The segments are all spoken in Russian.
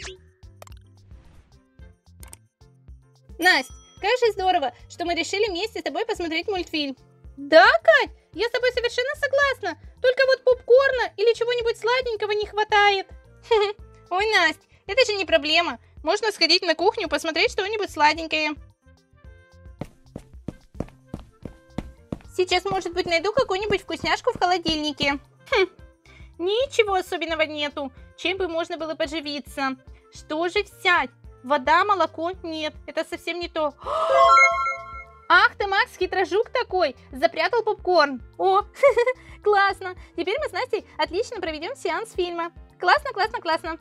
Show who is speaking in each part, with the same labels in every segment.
Speaker 1: Настя, как же здорово, что мы решили вместе с тобой посмотреть мультфильм. Да, Кать, я с тобой совершенно согласна. Только вот попкорна или чего-нибудь сладенького не хватает. Ой, Настя, это же не проблема. Можно сходить на кухню, посмотреть что-нибудь сладенькое. Сейчас, может быть, найду какую-нибудь вкусняшку в холодильнике. Ничего особенного нету. Чем бы можно было поживиться? Что же взять? Вода, молоко? Нет, это совсем не то. Ах ты, Макс, хитрожук такой. Запрятал попкорн. О, классно. Теперь мы с Настей отлично проведем сеанс фильма. Классно, классно, классно.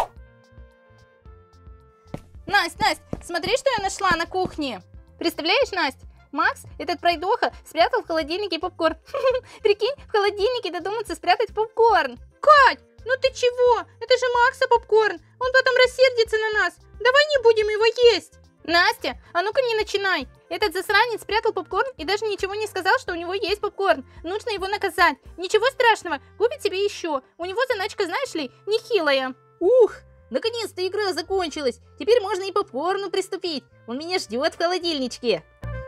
Speaker 1: Настя, смотри, что я нашла на кухне. Представляешь, Настя? Макс, этот пройдоха, спрятал в холодильнике попкорн. Прикинь, в холодильнике додуматься спрятать попкорн. Кать, ну ты чего? Это же Макса попкорн. Он потом рассердится на нас. Давай не будем его есть. Настя, а ну-ка не начинай. Этот засранец спрятал попкорн и даже ничего не сказал, что у него есть попкорн. Нужно его наказать. Ничего страшного, купит себе еще. У него заначка, знаешь ли, нехилая. Ух, наконец-то игра закончилась. Теперь можно и попкорну приступить. Он меня ждет в холодильничке.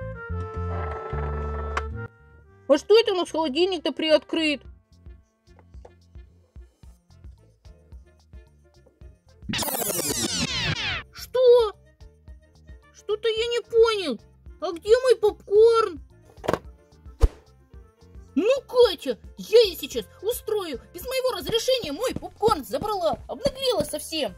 Speaker 1: А что это у нас холодильник-то приоткрыт? Что? Что-то я не понял. А где мой попкорн? Ну, Катя, я ей сейчас устрою. Без моего разрешения мой попкорн забрала. Обнаглела совсем.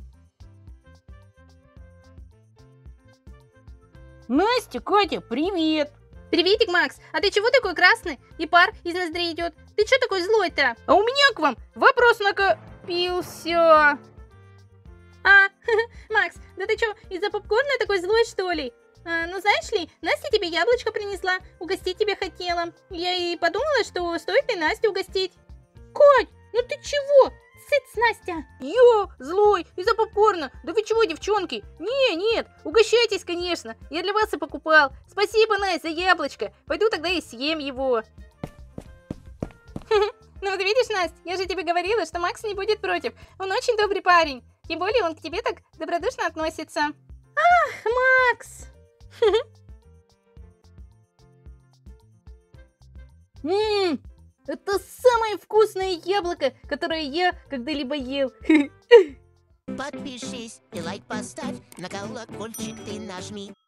Speaker 1: Настя, Катя, привет. Приветик, Макс. А ты чего такой красный? И пар из ноздрей идет. Ты что такой злой-то? А у меня к вам вопрос накопился. Макс, да ты что, из-за попкорна такой злой, что ли? Ну, знаешь ли, Настя тебе яблочко принесла, угостить тебя хотела. Я и подумала, что стоит и Настю угостить. Кать, ну ты чего? Сыц, Настя. Я злой из-за попкорна. Да вы чего, девчонки? Нет, угощайтесь, конечно. Я для вас и покупал. Спасибо, Настя, за яблочко. Пойду тогда и съем его. Ну вот видишь, Настя, я же тебе говорила, что Макс не будет против. Он очень добрый парень. Тем более он к тебе так добродушно относится. Ах, Макс! Это самое вкусное яблоко, которое я когда-либо ел.
Speaker 2: Подпишись и лайк поставь, на колокольчик ты нажми.